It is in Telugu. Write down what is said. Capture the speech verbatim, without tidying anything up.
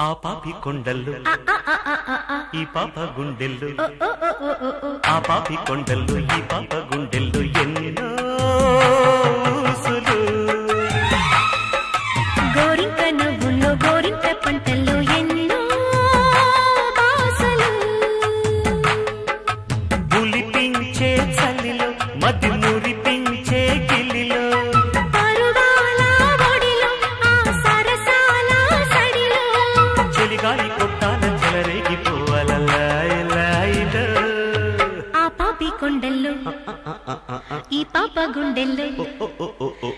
ఆ పాపి కొండల్లో ఈ పాప గుండెల్లో ఆ పాపి కొండల్లో ఈ పాప గుండెల్లో ఎన్నో ఊసులు గోరింక నవ్వుల్లో గోరింక పంటల్లో ఎన్నో బాసలు పులిపించే చలిలో మది మురిపించే గిల్లిలో గాలి కొట్టాల చెలరేగిపోవాలలాయిలాయిలో ఆ పాపి కొండల్లో ఈ పాప గుండెల్లో